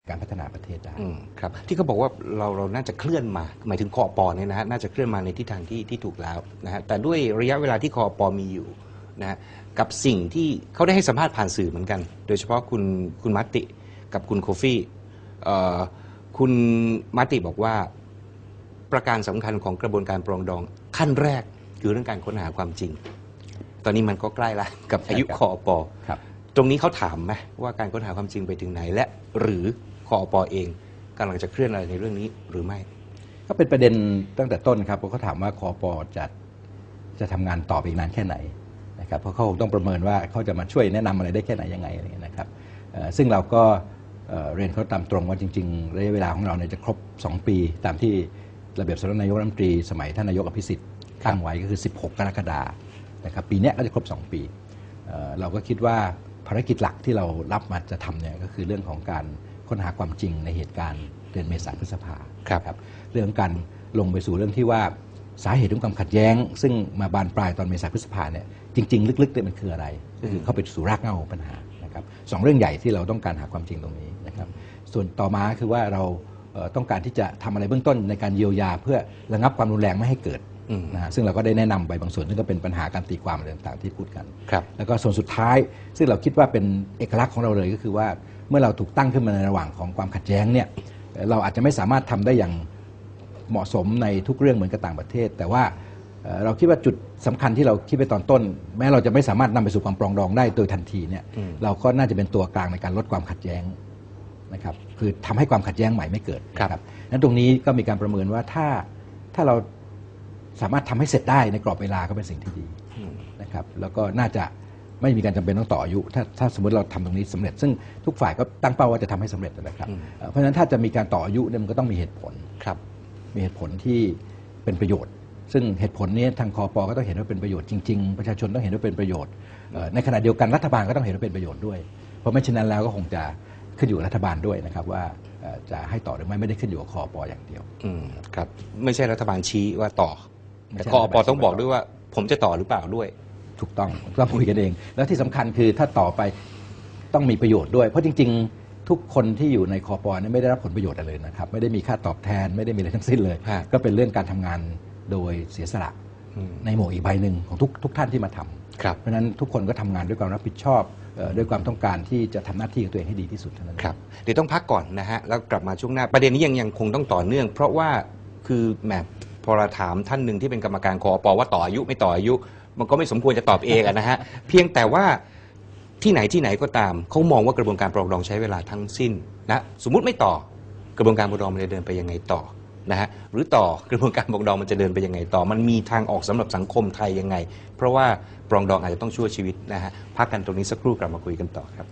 การพัฒนาประเทศได้ครับที่เขาบอกว่าเราน่าจะเคลื่อนมาหมายถึงคอปเนี่ยนะฮะน่าจะเคลื่อนมาในทิศทางที่ถูกแล้วนะฮะแต่ด้วยระยะเวลาที่คอปมีอยู่นะฮะกับสิ่งที่เขาได้ให้สัมภาษณ์ผ่านสื่อเหมือนกันโดยเฉพาะคุณมัตติกับคุณโคฟี่คุณมัตติบอกว่าประการสำคัญของกระบวนการปรองดองขั้นแรกคือเรื่องการค้นหาความจริงตอนนี้มันก็ใกล้ละกับอายุคอปตรงนี้เขาถามไหมว่าการค้นหาความจริงไปถึงไหนและหรือคอปเองกำลังจะเคลื่อนอะไรในเรื่องนี้หรือไม่ก็เป็นประเด็นตั้งแต่ต้นครับเพราะเขาถามว่าคอปจะทำงานต่อไปอีกนานแค่ไหนนะครับเพราะเขาต้องประเมินว่าเขาจะมาช่วยแนะนำอะไรได้แค่ไหนยังไงอะไรนะครับซึ่งเราก็เรียนเขาตามตรงว่าจริงๆระยะเวลาของเราเนี่ยจะครบ2 ปีตามที่ระเบียบสำนักนายกรัฐมนตรีสมัยท่านนายกอภิสิทธิ์ตั้งไว้ก็คือ16 กรกฎาคมนะครับปีนี้ก็จะครบ2 ปีเราก็คิดว่าภารกิจหลักที่เรารับมาจะทำเนี่ยก็คือเรื่องของการค้นหาความจริงในเหตุการณ์เดือนเมษายนพฤษภาครับเรื่องการลงไปสู่เรื่องที่ว่าสาเหตุของความขัดแย้งซึ่งมาบานปลายตอนเมษายนพฤษภาเนี่ยจริงๆลึกๆเนี่ยมันคืออะไรก็คือเข้าไปสู่รากเหง้าของปัญหานะครับ2 เรื่องใหญ่ที่เราต้องการหาความจริงตรงนี้นะครับส่วนต่อมาคือว่าเราต้องการที่จะทำอะไรเบื้องต้นในการเยียวยาเพื่อระงับความรุนแรงไม่ให้เกิดนะซึ่งเราก็ได้แนะนำไปบางส่วนซึ่งก็เป็นปัญหาการตีความอะไรต่างๆที่พูดกันแล้วก็ส่วนสุดท้ายซึ่งเราคิดว่าเป็นเอกลักษณ์ของเราเลยก็คือว่าเมื่อเราถูกตั้งขึ้นมาในระหว่างของความขัดแย้งเนี่ยเราอาจจะไม่สามารถทำได้อย่างเหมาะสมในทุกเรื่องเหมือนกับต่างประเทศแต่ว่าเราคิดว่าจุดสำคัญที่เราคิดไปตอนต้นแม้เราจะไม่สามารถนำไปสู่ความปรองดองได้โดยทันทีเนี่ยเราก็น่าจะเป็นตัวกลางในการลดความขัดแย้งนะครับคือทำให้ความขัดแย้งใหม่ไม่เกิดครับนั้นตรงนี้ก็มีการประเมินว่าถ้าเราสามารถทำให้เสร็จได้ในกรอบเวลาก็เป็นสิ่งที่ดีนะครับแล้วก็น่าจะไม่มีการจำเป็นต้องต่ออายุถ้าสมมติเราทำตรงนี้สำเร็จซึ่งทุกฝ่ายก็ตั้งเป้าว่าจะทำให้สำเร็จนะครับเพราะฉะนั้นถ้าจะมีการต่ออายุเนี่ยมันก็ต้องมีเหตุผลมีเหตุผลที่เป็นประโยชน์ซึ่งเหตุผลนี้ทางคอปก็ต้องเห็นว่าเป็นประโยชน์จริงๆประชาชนต้องเห็นว่าเป็นประโยชน์ในขณะเดียวกันรัฐบาลก็ต้องเห็นว่าเป็นประโยชน์ด้วยเพราะไม่เช่นนั้นแล้วก็คงจะขึ้นอยู่รัฐบาลด้วยนะครับว่าจะให้ต่อหรือไม่ได้ขึ้นอยู่กับคอปอย่างเดียวครับไม่ใช่รัฐบาลชี้ว่าต่อแต่คอปต้องบอกด้วยว่าผมจะต่อหรือเปล่าด้วยถูกต้องคุยกันเองแล้วที่สำคัญคือถ้าต่อไปต้องมีประโยชน์ด้วยเพราะจริงๆทุกคนที่อยู่ในคอปนี่ไม่ได้รับผลประโยชน์อะไรเลยนะครับไม่ได้มีค่าตอบแทนไม่ได้มีอะไรทั้งสิ้นเลยก็เป็นเรื่องการทำงานโดยเสียสละในหมวกอีกใบหนึ่งของทุกท่านที่มาทำเพราะฉะนั้นทุกคนก็ทำงานด้วยความรับผิดชอบด้วยความต้องการที่จะทำหน้าที่ของตัวเองให้ดีที่สุดเท่านั้นครับเดี๋ยวต้องพักก่อนนะฮะแล้วกลับมาช่วงหน้าประเด็นนี้ยังคงต้องต่อเนื่องเพราะว่าคือแหมพอเราถามท่านหนึ่งที่เป็นกรรมการคอปว่าต่ออายุไม่ต่ออายุมันก็ไม่สมควรจะตอบเองนะฮะเพียงแต่ว่าที่ไหนก็ตามเขามองว่ากระบวนการปรองดองใช้เวลาทั้งสิ้นนะสมมุติไม่ต่อกระบวนการปรองดองมันจะเดินไปยังไงต่อนะฮะหรือต่อกระบวนการปรองดองมันจะเดินไปยังไงต่อมันมีทางออกสำหรับสังคมไทยยังไงเพราะว่าปรองดองอาจจะต้องช่วยชีวิตนะฮะพักกันตรงนี้สักครู่กลับมาคุยกันต่อครับ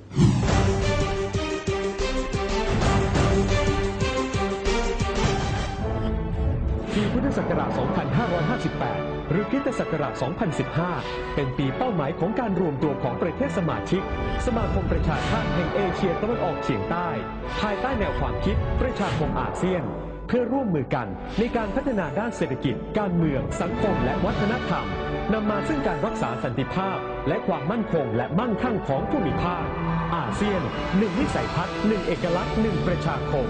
ปีพุทธศักราช 2558 หรือคริสตศักราช 2015 เป็นปีเป้าหมายของการรวมตัวของประเทศสมาชิกสมาคมประชาชาติแห่งเอเชียตะวันออกเฉียงใต้ภายใต้แนวความคิดประชาคมอาเซียนเพื่อร่วมมือกันในการพัฒนาด้านเศรษฐกิจการเมืองสังคมและวัฒนธรรมนำมาซึ่งการรักษาสันติภาพและความมั่นคงและมั่งคั่งของภูมิภาคอาเซียน1วิสัยทัศน์1เอกลักษณ์1ประชาคม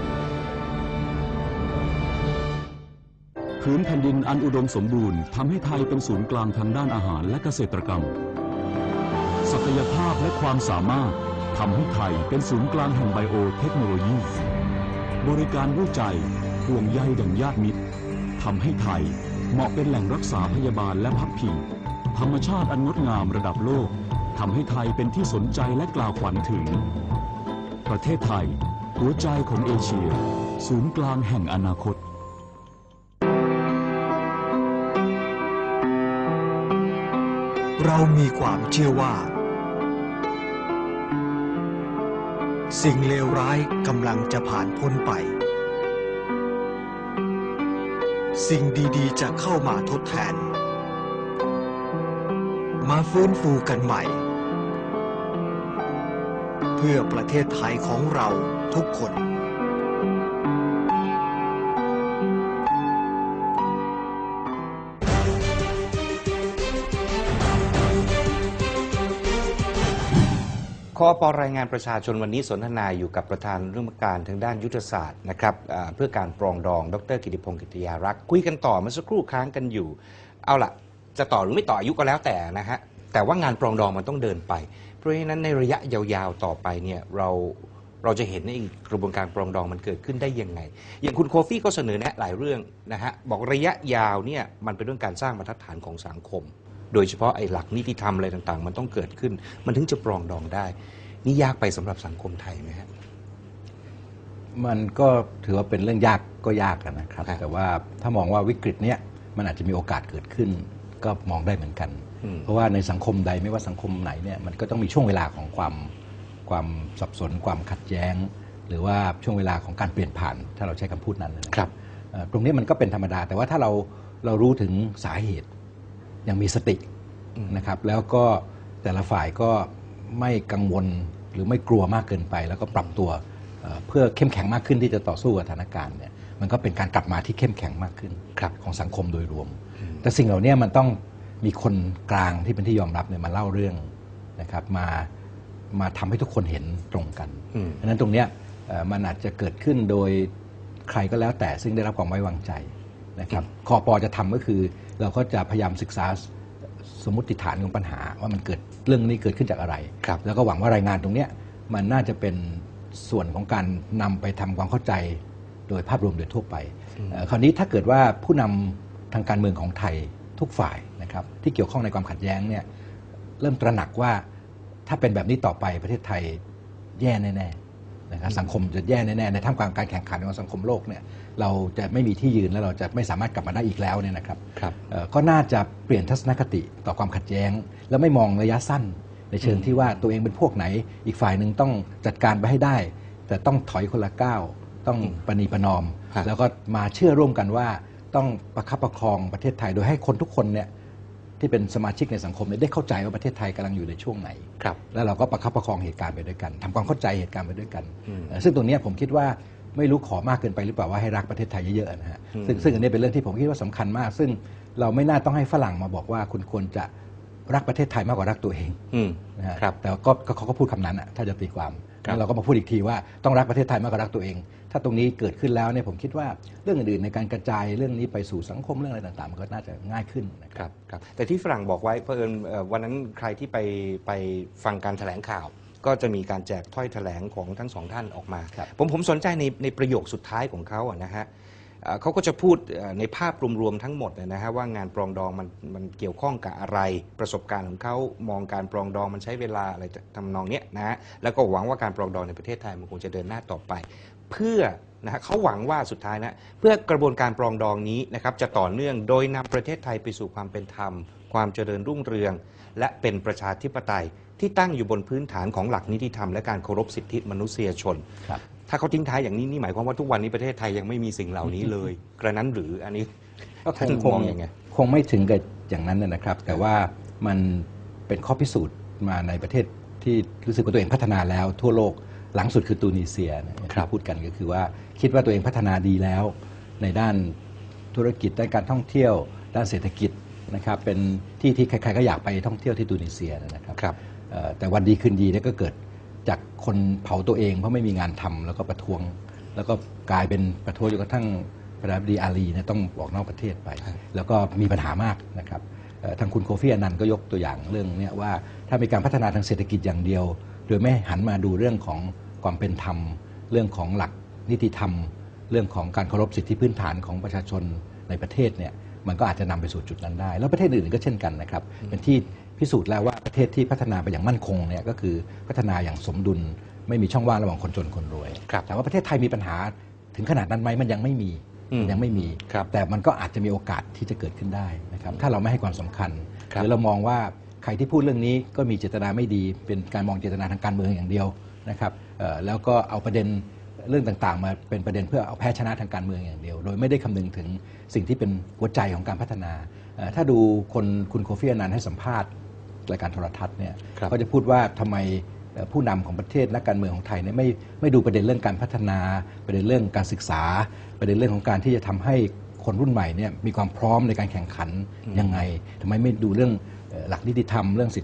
พื้นแผ่นดินอันอุดมสมบูรณ์ทำให้ไทยเป็นศูนย์กลางทางด้านอาหารและเกษตรกรรมศักยภาพและความสามารถทำให้ไทยเป็นศูนย์กลางแห่งไบโอเทคโนโลยีบริการด้วยใจห่วงใยดั่งญาติมิตรทำให้ไทยเหมาะเป็นแหล่งรักษาพยาบาลและพักพิงธรรมชาติอันงดงามระดับโลกทำให้ไทยเป็นที่สนใจและกล่าวขวัญถึงประเทศไทยหัวใจของเอเชียศูนย์กลางแห่งอนาคตเรามีความเชื่อว่าสิ่งเลวร้ายกำลังจะผ่านพ้นไปสิ่งดีๆจะเข้ามาทดแทนมาฟื้นฟูกันใหม่เพื่อประเทศไทยของเราทุกคนคอปรายงานประชาชนวันนี้สนทนาอยู่กับประธานเรื่องการทางด้านยุทธศาสตร์นะครับเพื่อการปรองดองดร.กิติพงศ์กิติยารักษ์คุยกันต่อเมื่อสักครู่ค้างกันอยู่เอาล่ะจะต่อหรือไม่ต่ออายุก็แล้วแต่นะฮะแต่ว่างานปรองดองมันต้องเดินไปเพราะฉะนั้นในระยะยาวๆต่อไปเนี่ยเราจะเห็นในกระบวนการปรองดองมันเกิดขึ้นได้ยังไงอย่างคุณโคฟี่ก็เสนอแนะหลายเรื่องนะฮะบอกระยะยาวเนี่ยมันเป็นเรื่องการสร้างบรรทัดฐานของสังคมโดยเฉพาะไอ้หลักนิติธรรมอะไรต่างๆมันต้องเกิดขึ้นมันถึงจะปรองดองได้นี่ยากไปสำหรับสังคมไทยไหมครับมันก็ถือว่าเป็นเรื่องยากก็ยากนะครับแต่ว่าถ้ามองว่าวิกฤตเนี้ยมันอาจจะมีโอกาสเกิดขึ้นก็มองได้เหมือนกันเพราะว่าในสังคมใดไม่ว่าสังคมไหนเนี่ยมันก็ต้องมีช่วงเวลาของความสับสนความขัดแย้งหรือว่าช่วงเวลาของการเปลี่ยนผ่านถ้าเราใช้คำพูดนั้นนะครับตรงนี้มันก็เป็นธรรมดาแต่ว่าถ้าเรารู้ถึงสาเหตุยังมีสตินะครับแล้วก็แต่ละฝ่ายก็ไม่กังวลหรือไม่กลัวมากเกินไปแล้วก็ปรับตัวเพื่อเข้มแข็งมากขึ้นที่จะต่อสู้กับสถานการณ์เนี่ยมันก็เป็นการกลับมาที่เข้มแข็งมากขึ้นของสังคมโดยรวมแต่สิ่งเหล่านี้มันต้องมีคนกลางที่เป็นที่ยอมรับเนี่ยมาเล่าเรื่องนะครับมาทำให้ทุกคนเห็นตรงกันดังนั้นตรงนี้มันอาจจะเกิดขึ้นโดยใครก็แล้วแต่ซึ่งได้รับความไว้วางใจนะครับคป.จะทำก็คือเราก็จะพยายามศึกษาสมมติฐานของปัญหาว่ามันเกิดเรื่องนี้เกิดขึ้นจากอะไรแล้วก็หวังว่ารายงานตรงนี้มันน่าจะเป็นส่วนของการนำไปทำความเข้าใจโดยภาพรวมโดยทั่วไปคราวนี้ถ้าเกิดว่าผู้นำทางการเมืองของไทยทุกฝ่ายนะครับที่เกี่ยวข้องในความขัดแย้งเนี่ยเริ่มตระหนักว่าถ้าเป็นแบบนี้ต่อไปประเทศไทยแย่แน่ๆนะครับสังคมจะแย่แน่ๆในท่ามกลางการแข่งขันของสังคมโลกเนี่ยเราจะไม่มีที่ยืนและเราจะไม่สามารถกลับมาได้อีกแล้วเนี่ยนะครับก็น่าจะเปลี่ยนทัศนคติต่อความขัดแย้งแล้วไม่มองระยะสั้นในเชิงที่ว่าตัวเองเป็นพวกไหนอีกฝ่ายหนึ่งต้องจัดการไปให้ได้แต่ต้องถอยคนละก้าวต้องประนีประนอมแล้วก็มาเชื่อร่วมกันว่าต้องประคับประคองประเทศไทยโดยให้คนทุกคนเนี่ยที่เป็นสมาชิกในสังคมได้เข้าใจว่าประเทศไทยกำลังอยู่ในช่วงไหนแล้วเราก็ประคับประคองเหตุการณ์ไปด้วยกันทำความเข้าใจเหตุการณ์ไปด้วยกันซึ่งตรงนี้ผมคิดว่าไม่รู้ขอมากเกินไปหรือเปล่าว่าให้รักประเทศไทยเยอะๆนะฮะซึ่งอันนี้เป็นเรื่องที่ผมคิดว่าสำคัญมากซึ่งเราไม่น่าต้องให้ฝรั่งมาบอกว่าคุณควรจะรักประเทศไทยมากกว่ารักตัวเองนะฮะแต่ก็เขาก็พูดคำนั้นถ้าจะตีความแล้วเราก็มาพูดอีกทีว่าต้องรักประเทศไทยมากกว่ารักตัวเองถ้าตรงนี้เกิดขึ้นแล้วเนี่ยผมคิดว่าเรื่องอื่นๆในการกระจายเรื่องนี้ไปสู่สังคมเรื่องอะไรต่างๆมันก็น่าจะง่ายขึ้นนะครับแต่ที่ฝรั่งบอกไว้เพิ่นวันนั้นใครที่ไปฟังการแถลงข่าวก็จะมีการแจกถ้อยแถลงของทั้งสองท่านออกมาผมสนใจในประโยคสุดท้ายของเขานะฮะเขาก็จะพูดในภาพรวมๆทั้งหมดนะฮะว่างานปรองดองมันเกี่ยวข้องกับอะไรประสบการณ์ของเขามองการปรองดองมันใช้เวลาอะไรทำนองเนี้ยนะฮะแล้วก็หวังว่าการปรองดองในประเทศไทยมันคงจะเดินหน้าต่อไปเพื่อนะฮะเขาหวังว่าสุดท้ายนะเพื่อกระบวนการปรองดองนี้นะครับจะต่อเนื่องโดยนำประเทศไทยไปสู่ความเป็นธรรมความเจริญรุ่งเรืองและเป็นประชาธิปไตยที่ตั้งอยู่บนพื้นฐานของหลักนิติธรรมและการเคารพสิทธิมนุษยชนถ้าเขาทิ้งท้ายอย่างนี้นี่หมายความว่าทุกวันนี้ประเทศไทยยังไม่มีสิ่งเหล่านี้เลยกระนั้นหรืออันนี้ท่านมองยังไงคงไม่ถึงกับอย่างนั้นนะครับแต่ว่ามันเป็นข้อพิสูจน์มาในประเทศที่รู้สึกว่าตัวเองพัฒนาแล้วทั่วโลกหลังสุดคือตูนิเซียที่พูดกันก็คือว่าคิดว่าตัวเองพัฒนาดีแล้วในด้านธุรกิจด้านการท่องเที่ยวด้านเศรษฐกิจนะครับเป็นที่ใครๆก็อยากไปท่องเที่ยวที่ตูนิเซียนะครับแต่วันดีคืนดีเนี่ยก็เกิดจากคนเผาตัวเองเพราะไม่มีงานทำแล้วก็ประท้วงแล้วก็กลายเป็นประท้วงจนกระทั่งประธานาธิบดีอาลีเนี่ยต้องออกนอกประเทศไปแล้วก็มีปัญหามากนะครับทางคุณโคฟี่อนันต์ก็ยกตัวอย่างเรื่องนี้ว่าถ้ามีการพัฒนาทางเศรษฐกิจอย่างเดียวโดยไม่หันมาดูเรื่องของความเป็นธรรมเรื่องของหลักนิติธรรมเรื่องของการเคารพสิทธิพื้นฐานของประชาชนในประเทศเนี่ยมันก็อาจจะนำไปสู่จุดนั้นได้แล้วประเทศอื่นก็เช่นกันนะครับเป็นที่พิสูจน์แล้วว่าประเทศที่พัฒนาไปอย่างมั่นคงเนี่ยก็คือพัฒนาอย่างสมดุลไม่มีช่องว่างระหว่างคนจนคนรวยแต่ว่าประเทศไทยมีปัญหาถึงขนาดนั้นไหมมันยังไม่มีแต่มันก็อาจจะมีโอกาสที่จะเกิดขึ้นได้นะครับถ้าเราไม่ให้ความสำคัญหรือเรามองว่าใครที่พูดเรื่องนี้ก็มีเจตนาไม่ดีเป็นการมองเจตนาทางการเมืองอย่างเดียวนะครับแล้วก็เอาประเด็นเรื่องต่างๆมาเป็นประเด็นเพื่อเอาแพ้ชนะทางการเมืองอย่างเดียวโดยไม่ได้คำนึงถึงสิ่งที่เป็นหัวใจของการพัฒนาถ้าดูคุณโคฟี่อนันต์ให้สัมภาษณ์รายการโทรทัศน์เนี่ยก็จะพูดว่าทำไมผู้นำของประเทศนักการเมืองของไทยเนี่ยไม่ดูประเด็นเรื่องการพัฒนาประเด็นเรื่องการศึกษาประเด็นเรื่องของการที่จะทำให้คนรุ่นใหม่เนี่ยมีความพร้อมในการแข่งขันยังไงทำไมไม่ดูเรื่องหลักนิติธรรมเรื่อง